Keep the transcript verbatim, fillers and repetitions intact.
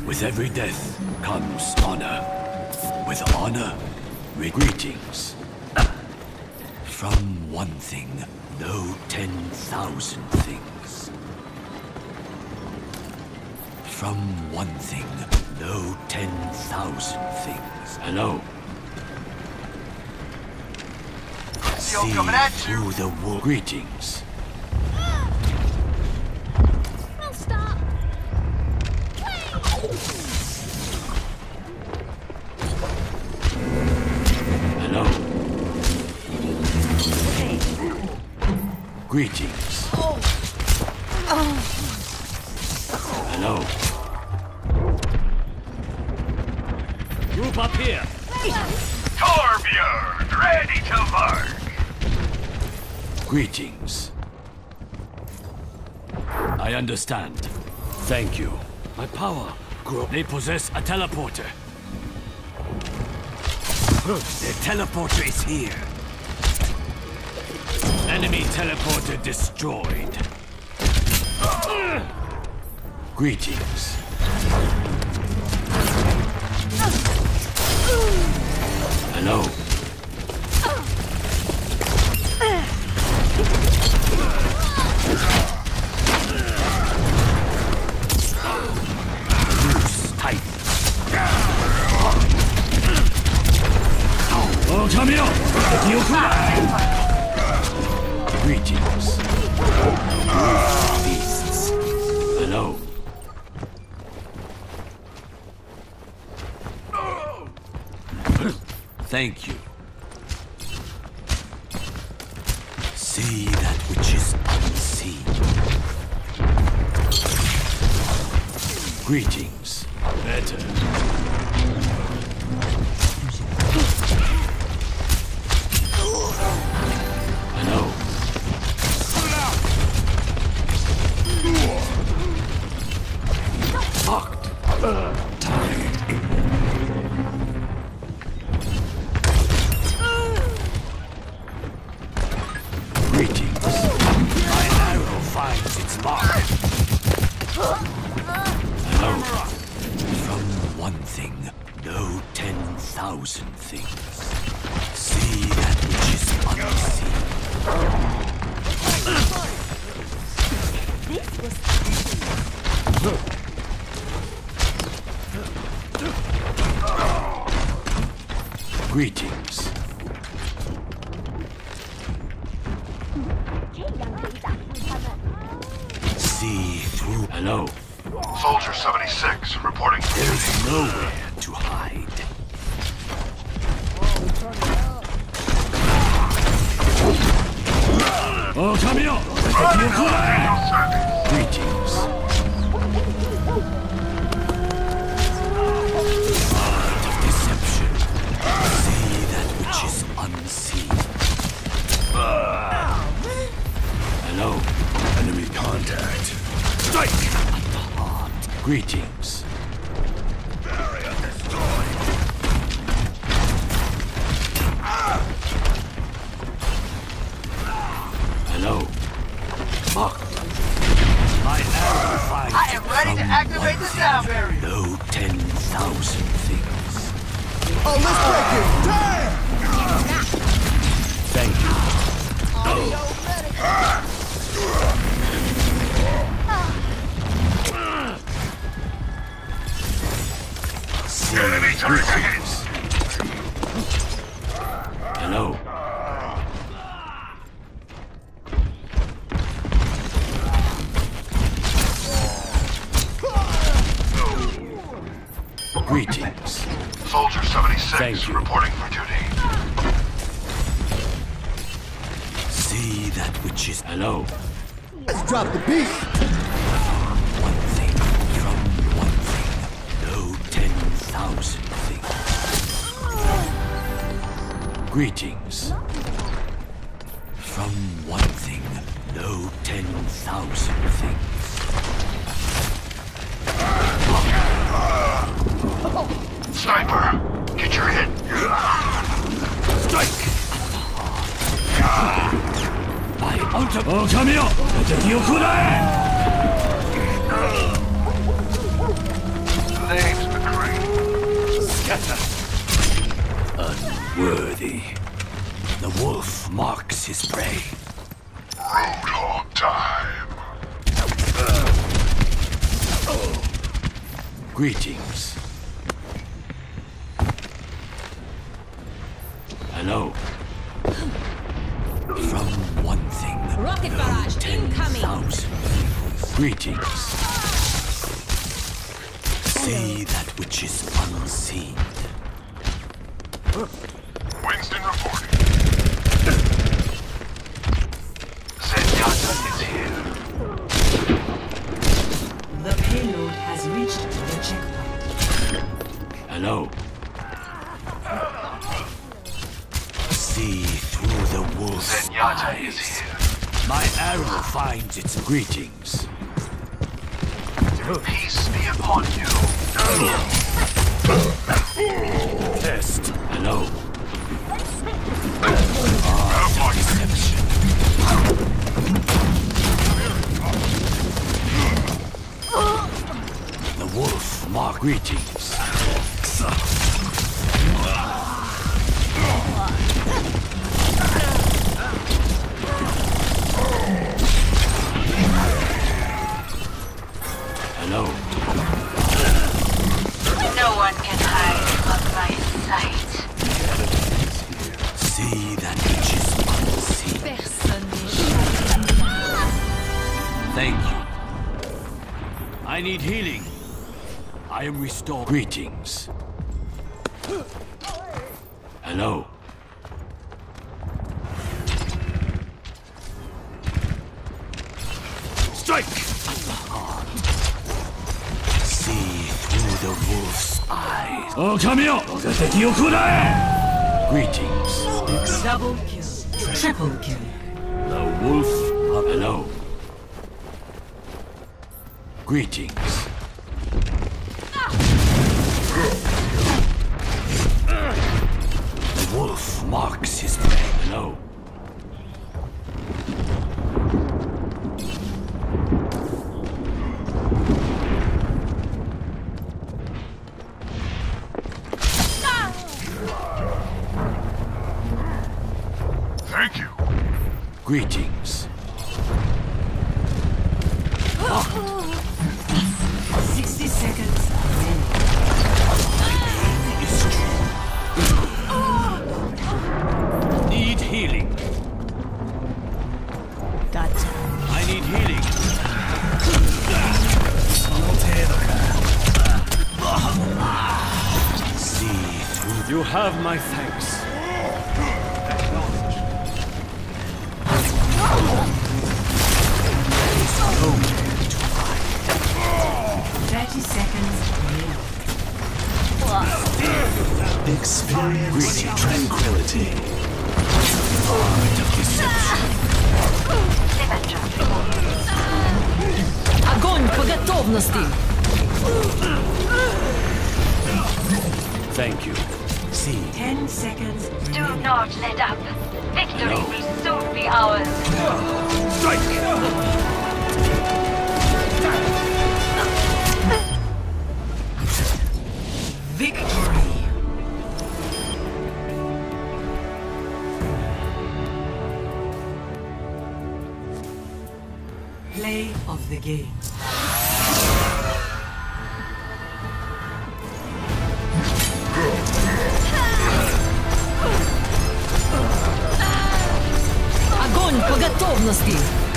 With every death comes honor. With honor, greetings. From one thing, no ten thousand things. From one thing, no ten thousand things. Hello. See coming at through you. the war. Greetings. I'll stop. Hello. Greetings. Hello. Group up here. Torbjörn, ready to work. Greetings. I understand. Thank you. My power grew. They possess a teleporter. Their teleporter is here. Enemy teleporter destroyed. Greetings. Hello. Loose tight. Oh, come here! Greetings. Beasts. Hello. Thank you. See that which is unseen. Greetings. Better. Hello. Fucked. Time. Greetings. My arrow finds its mark. Hello. From one thing, no ten thousand things. See that which is unseen. Greetings. See through. Hello. Soldier seventy-six, reporting for There is duty. nowhere to hide. Oh, come here! Greetings. Art of deception. See that which is unseen. Hello. Enemy contact. Strike! At the heart. Greetings. Barrier destroyed. Hello. Fuck. My arrow finds I am ready to from activate one the thing, sound barrier. no ten thousand things. Oh, let's break it! Damn! Thank you. See Enemy turret ahead. greetings. Hello. Greetings. Soldier seventy-six, Thank you. reporting for duty. See that which is. Hello. Let's drop the beat! One thing from one thing. No ten thousand things. Greetings. From one thing. No ten thousand things. Sniper, get your hit. Strike! By ultimate. Oh, come here! Let the deal Zenyatta. Unworthy. The wolf marks his prey. Roadhog time. Greetings. Hello. From one thing. Rocket barrage incoming. Thousand. Greetings. See that which is unseen. Winston reporting. Zenyatta is here. The payload has reached the checkpoint. Hello. See through the wolf's Zenyatta eyes. is here. My arrow finds its greetings. Peace be upon you. Test. Hello. Ah, Deception. The wolf mark greetings. Hello. No one can hide from my sight. See that which is unseen. Personne Thank you. I need healing. I am restored. Greetings. Hello. Strike! See through the wolf's eyes. Oh, come here! Greetings. Double kill. Triple kill. The wolf. Hello. Greetings. The wolf marks his prey. Hello. thank you. Greetings. Sixty seconds. Is true. Need healing. Gotcha. I need healing. See through. You have my thanks. Thirty seconds. Experience tranquility. Art of deception. Огонь по готовности. Thank you. See. Ten seconds. Do not let up. Victory will soon be ours. Strike! Victory. Play of the game. Огонь по готовности.